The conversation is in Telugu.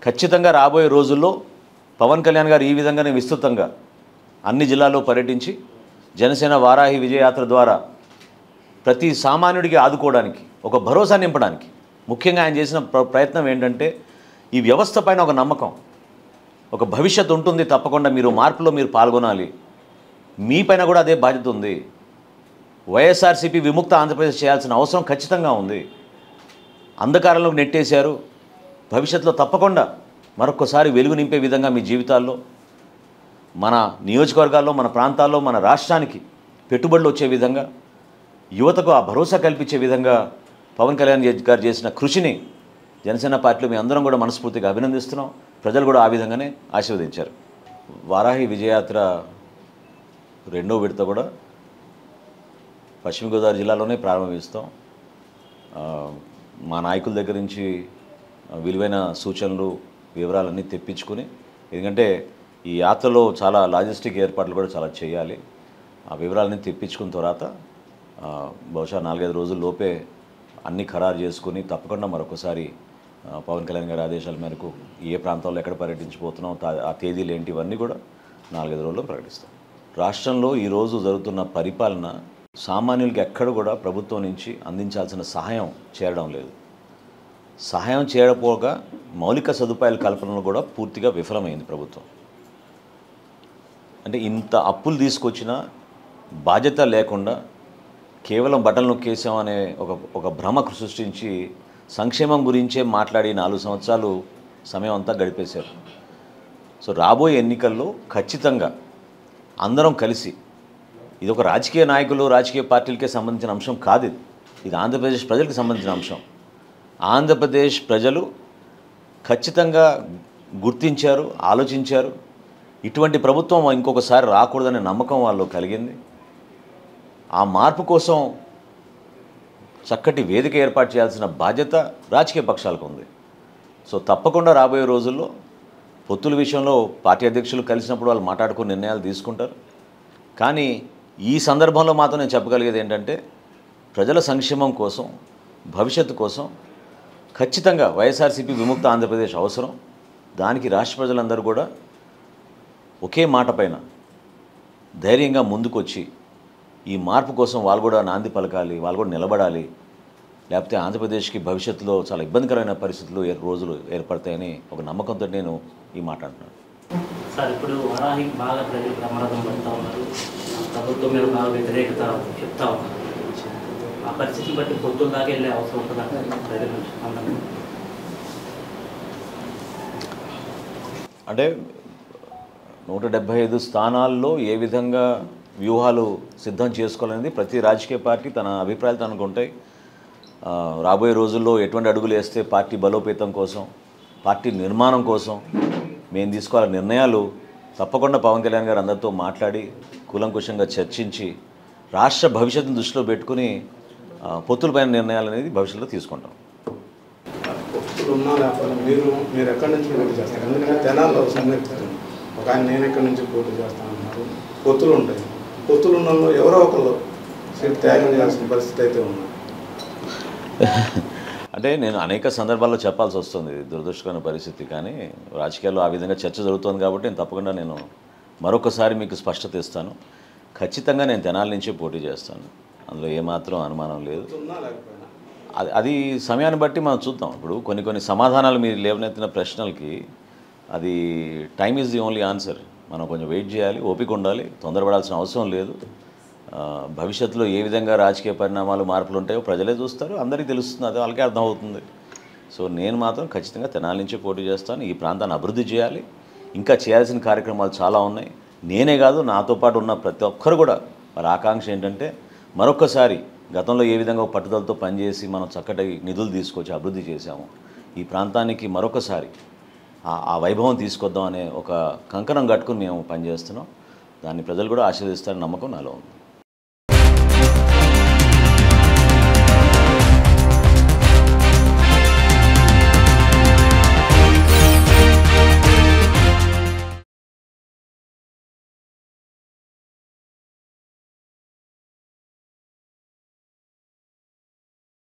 ఖచ్చితంగా రాబోయే రోజుల్లో పవన్ కళ్యాణ్ గారు ఈ విధంగానే విస్తృతంగా అన్ని జిల్లాల్లో పర్యటించి జనసేన వారాహి విజయయాత్ర ద్వారా ప్రతి సామాన్యుడికి ఆదుకోవడానికి ఒక భరోసా నింపడానికి ముఖ్యంగా ఆయన చేసిన ప్రయత్నం ఏంటంటే ఈ వ్యవస్థ పైన ఒక నమ్మకం, ఒక భవిష్యత్తు ఉంటుంది, తప్పకుండా మీరు మార్పులో మీరు పాల్గొనాలి, మీ పైన కూడా అదే బాధ్యత ఉంది, వైఎస్ఆర్సీపీ విముక్త ఆంధ్రప్రదేశ్ చేయాల్సిన అవసరం ఖచ్చితంగా ఉంది, అంధకారంలోకి నెట్టేశారు, భవిష్యత్తులో తప్పకుండా మరొకసారి వెలుగు నింపే విధంగా మీ జీవితాల్లో మన నియోజకవర్గాల్లో మన ప్రాంతాల్లో మన రాష్ట్రానికి పెట్టుబడులు వచ్చే విధంగా యువతకు ఆ భరోసా కల్పించే విధంగా పవన్ కళ్యాణ్ గారు చేసిన కృషిని జనసేన పార్టీలో మీ అందరం కూడా మనస్ఫూర్తిగా అభినందిస్తున్నాం. ప్రజలు కూడా ఆ విధంగానే ఆశీర్వదించారు. వారాహి విజయయాత్ర రెండో విడత కూడా పశ్చిమ గోదావరి జిల్లాలోనే ప్రారంభిస్తాం. మా నాయకుల దగ్గర నుంచి విలువైన సూచనలు వివరాలన్నీ తెప్పించుకుని, ఎందుకంటే ఈ యాత్రలో చాలా లాజిస్టిక్ ఏర్పాట్లు కూడా చాలా చేయాలి. ఆ వివరాలన్నీ తెప్పించుకున్న తర్వాత బహుశా 4-5 రోజుల లోపే అన్నీ ఖరారు చేసుకుని తప్పకుండా మరొకసారి పవన్ కళ్యాణ్ గారి ఆదేశాల మేరకు ఏ ప్రాంతాల్లో ఎక్కడ పర్యటించిపోతున్నాం, ఆ తేదీలు ఏంటి, ఇవన్నీ కూడా 4-5 రోజుల్లో ప్రకటిస్తాం. రాష్ట్రంలో ఈరోజు జరుగుతున్న పరిపాలన సామాన్యులకి ఎక్కడ కూడా ప్రభుత్వం నుంచి అందించాల్సిన సహాయం చేరడం లేదు. సహాయం చేయకపోగా మౌలిక సదుపాయాల కల్పనలో కూడా పూర్తిగా విఫలమైంది ప్రభుత్వం. అంటే ఇంత అప్పులు తీసుకొచ్చినా బాధ్యత లేకుండా కేవలం బట్టలు నొక్కేసామనే ఒక భ్రమకు సృష్టించి సంక్షేమం గురించే మాట్లాడి 4 సంవత్సరాలు సమయం అంతా గడిపేశారు. సో రాబోయే ఎన్నికల్లో ఖచ్చితంగా అందరం కలిసి, ఇది ఒక రాజకీయ నాయకులు రాజకీయ పార్టీలకే సంబంధించిన అంశం కాదు, ఇది ఆంధ్రప్రదేశ్ ప్రజలకు సంబంధించిన అంశం. ఆంధ్రప్రదేశ్ ప్రజలు ఖచ్చితంగా గుర్తించారు, ఆలోచించారు. ఇటువంటి ప్రభుత్వం ఇంకొకసారి రాకూడదనే నమ్మకం వాళ్ళు కలిగింది. ఆ మార్పు కోసం చక్కటి వేదిక ఏర్పాటు చేయాల్సిన బాధ్యత రాజకీయ పక్షాలకు ఉంది. సో తప్పకుండా రాబోయే రోజుల్లో పొత్తుల విషయంలో పార్టీ అధ్యక్షులు కలిసినప్పుడు వాళ్ళు మాట్లాడుకుని నిర్ణయాలు తీసుకుంటారు. కానీ ఈ సందర్భంలో మాత్రం నేను చెప్పగలిగేది ఏంటంటే ప్రజల సంక్షేమం కోసం, భవిష్యత్తు కోసం ఖచ్చితంగా వైఎస్ఆర్సీపీ విముక్త ఆంధ్రప్రదేశ్ అవసరం. దానికి రాష్ట్ర ప్రజలందరూ కూడా ఒకే మాట పైన ధైర్యంగా ముందుకొచ్చి ఈ మార్పు కోసం వాళ్ళు కూడా నాంది పలకాలి, వాళ్ళు కూడా నిలబడాలి. లేకపోతే ఆంధ్రప్రదేశ్కి భవిష్యత్తులో చాలా ఇబ్బందికరమైన పరిస్థితులు రోజులు ఏర్పడతాయని ఒక నమ్మకంతో నేను ఈ మాట అంటున్నాను. సార్, ఇప్పుడు వారాహి బాగా ప్రజలు ప్రమాదం పడుతూ ఉన్నారు, ప్రభుత్వం మీద బాగా వ్యతిరేకత చెప్తా ఉన్నారు. ఆ పరిస్థితిని బట్టి పొద్దున్న దాకా వెళ్ళే అవసరం ఉంటుందంటే ప్రజల నుంచి అంటే 175 స్థానాల్లో ఏ విధంగా వ్యూహాలు సిద్ధం చేసుకోవాలనేది ప్రతి రాజకీయ పార్టీ తన అభిప్రాయాలు తనకు ఉంటాయి. రాబోయే రోజుల్లో ఎటువంటి అడుగులు వేస్తే పార్టీ బలోపేతం కోసం, పార్టీ నిర్మాణం కోసం మేము తీసుకోవాల నిర్ణయాలు తప్పకుండా పవన్ కళ్యాణ్ గారు అందరితో మాట్లాడి కూలంకుషంగా చర్చించి రాష్ట్ర భవిష్యత్తును దృష్టిలో పెట్టుకుని పొత్తులపైన నిర్ణయాలు అనేది భవిష్యత్తులో తీసుకుంటాం. పొత్తులు ఉన్నా లేకపోతే మీరు ఎక్కడి నుంచి పోటీ చేస్తారు? ఎందుకంటే తెనాల్లో ఒక ఆయన నేను ఎక్కడి నుంచి పోటీ చేస్తాను అన్నారు. పొత్తులు ఉంటాయి, పొత్తులు ఉన్న ఎవరో ఒకరు సీట్ త్యాగం చేయాల్సిన పరిస్థితి అయితే ఉంది. అంటే నేను అనేక సందర్భాల్లో చెప్పాల్సి వస్తుంది, దురదృష్టకరమైన పరిస్థితి. కానీ రాజకీయాల్లో ఆ విధంగా చర్చ జరుగుతుంది కాబట్టి నేను తప్పకుండా మరొకసారి మీకు స్పష్టత ఇస్తాను. ఖచ్చితంగా నేను తెనాలి నుంచే పోటీ చేస్తాను, అందులో ఏమాత్రం అనుమానం లేదు. అది సమయాన్ని బట్టి మనం చూద్దాం. ఇప్పుడు కొన్ని సమాధానాలు మీరు లేవనెత్తిన ప్రశ్నలకి అది time is the only answer. మనం కొంచెం వెయిట్ చేయాలి, ఓపిక ఉండాలి, తొందరపడాల్సిన అవసరం లేదు. భవిష్యత్తులో ఏ విధంగా రాజకీయ పరిణామాలు మార్పులు ఉంటాయో ప్రజలే చూస్తారు, అందరికీ తెలుస్తుంది, అది వాళ్ళకే అర్థమవుతుంది. సో నేను మాత్రం ఖచ్చితంగా తెనాలి నుంచే పోటీ చేస్తాను. ఈ ప్రాంతాన్ని అభివృద్ధి చేయాలి, ఇంకా చేయాల్సిన కార్యక్రమాలు చాలా ఉన్నాయి. నేనే కాదు, నాతో పాటు ఉన్న ప్రతి ఒక్కరు కూడా వారి ఆకాంక్ష ఏంటంటే మరొక్కసారి గతంలో ఏ విధంగా పట్టుదలతో పనిచేసి మనం చక్కటి నిధులు తీసుకొచ్చి అభివృద్ధి చేశాము, ఈ ప్రాంతానికి మరొకసారి ఆ వైభవం తీసుకొద్దాం అనే ఒక కంకణం కట్టుకుని మేము పనిచేస్తున్నాం. దాన్ని ప్రజలు కూడా ఆశీర్వదిస్తారని నమ్మకం నాలో ఉంది.